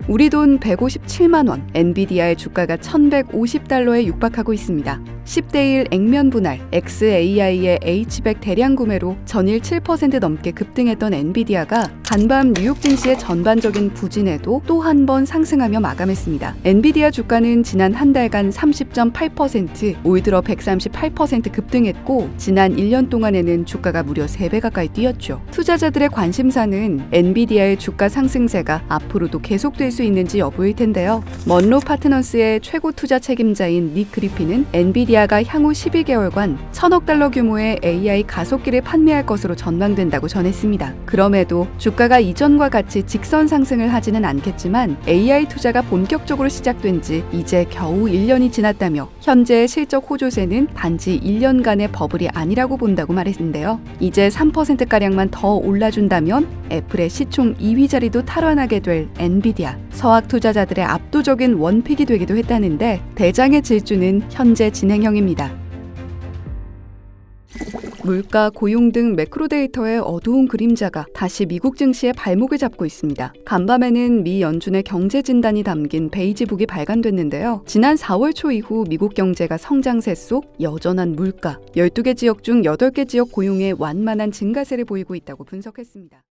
우리 돈 157만 원, 엔비디아의 주가가 1,150달러에 육박하고 있습니다. 10대1 액면 분할, XAI의 H100 대량 구매로 전일 7% 넘게 급등했던 엔비디아가 간밤 뉴욕 증시의 전반적인 부진에도 또 한 번 상승하며 마감했습니다. 엔비디아 주가는 지난 한 달간 30.8%, 올 들어 138% 급등했고 지난 1년 동안에는 주가가 무려 3배 가까이 뛰었죠. 투자자들의 관심사는 엔비디아의 주가 상승세가 앞으로도 계속될 수 있는지 여부일 텐데요. 먼로 파트너스의 최고 투자 책임자인 닉 그리핀은 엔비디아가 향후 12개월간 1,000억 달러 규모의 AI 가속기를 판매할 것으로 전망된다고 전했습니다. 그럼에도 주가가 이전과 같이 직선 상승을 하지는 않겠지만 AI 투자가 본격적으로 시작된 지 이제 겨우 1년이 지났다며 현재의 실적 호조세는 단지 1년간의 버블이 아니라고 본다고 말했는데요. 이제 3%가량만 더 올라준다면 애플의 시총 2위 자리도 탈환하게 될 엔비디아. 서학 투자자들의 압도적인 원픽이 되기도 했다는데 대장의 질주는 현재 진행형입니다. 물가, 고용 등 매크로 데이터의 어두운 그림자가 다시 미국 증시의 발목을 잡고 있습니다. 간밤에는 미 연준의 경제 진단이 담긴 베이지북이 발간됐는데요. 지난 4월 초 이후 미국 경제가 성장세 속 여전한 물가, 12개 지역 중 8개 지역 고용의 완만한 증가세를 보이고 있다고 분석했습니다.